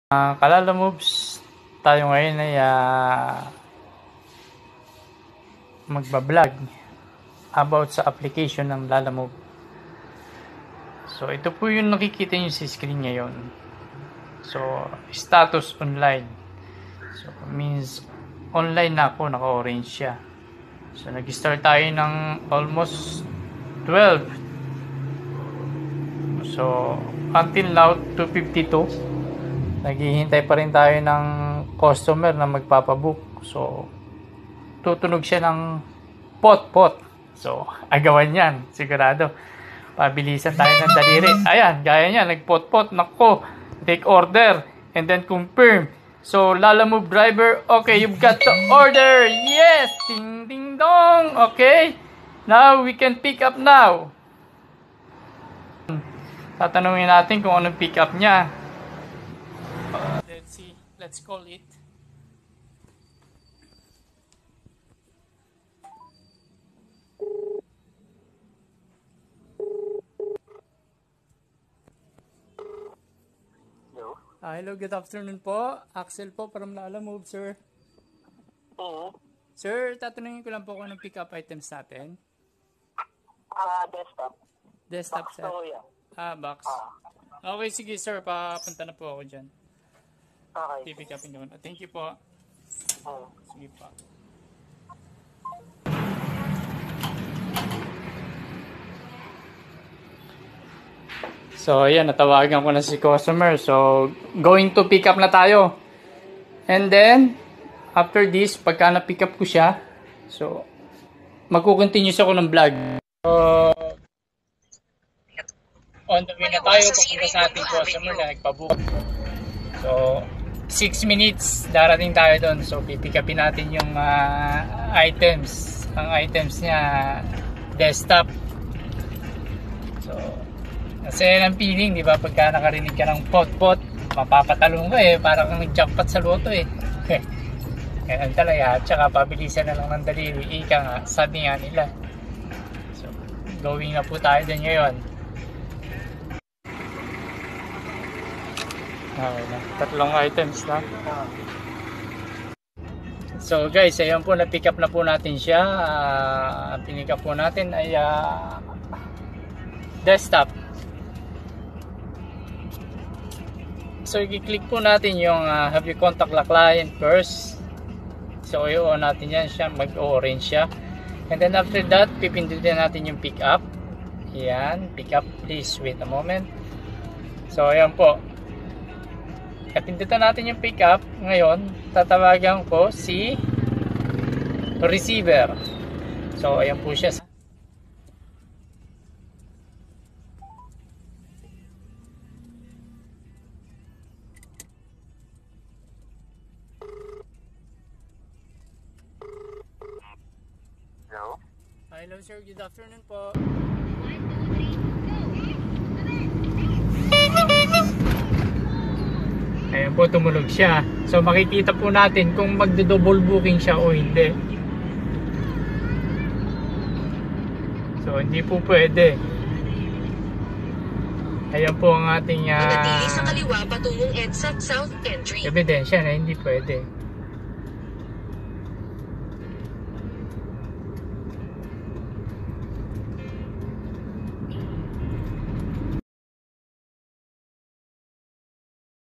Kalala Moves, tayo ngayon ay magbablog about sa application ng Lalamove. So ito po yung nakikita nyo sa screen ngayon. So status online. So means online na ako, naka-orange siya. So nag-start tayo ng almost 12. So until now 2:52. Naghihintay pa rin tayo ng customer na magpapabook. So, tutunog siya ng pot. So, agawan yan. Sigurado. Pabilisan tayo ng daliri. Ayan, gaya niya. Nagpot. Nako. Take order. And then confirm. So, Lalamove driver. Okay, you've got the order. Yes! Ding, ding, dong. Okay. Now, we can pick up now. Tatanungin natin kung anong pick up niya. Let's see. Let's call it. Hello? Hello, good afternoon po. Axel po from Lalamove, sir. Oo. Sir, tatanungin ko lang po kung anong pick up items natin. Desktop. Desktop, Box sir. to yan. Box. Okay, sige, sir. Papunta na po ako dyan. Okay. Pipick upin naman. Thank you po. Oo. Sige po. So, ayan, natawagan ko na si customer. So, going to pick up na tayo. And then, after this, pagka na-pick up ko siya, so, magkukontinue ako ng vlog. So, on the way na tayo, papunta sa ating customer na nagpabook. So, 6 minutes, darating tayo doon. So, pipick upin natin yung items. Ang items niya, desktop. So, kasi yan ang feeling, di ba? Pagka nakarinig ka ng pot, mapapatalong ka parang kang nag-jackpot sa loto Ganun talaga. Tsaka pabilisan na lang ng daliri. Ika nga, sabi nga nila. So, going na po tayo din ngayon. Okay na. 3 items na. So guys, ayun po, na-pick up na po natin siya. Pinick up po natin ay desktop. So i-click po natin yung have you contact the client first. So i-on natin yan siya, mag-orange siya. And then after that, pipindutin natin yung pick up. Yan, pick up, please wait a moment. So ayan po. Pindutan natin yung pick up. Ngayon, tatawagan ko si receiver. So ayan po siya. Hello? Hello sir, good afternoon po. Ayan po, tumunog siya. So makikita po natin kung magdo-double booking siya o hindi. So hindi po pwede. Ayan po ang ating Manatili sa kaliwa patungong EDSA South Entry. ebidensya na hindi pwede.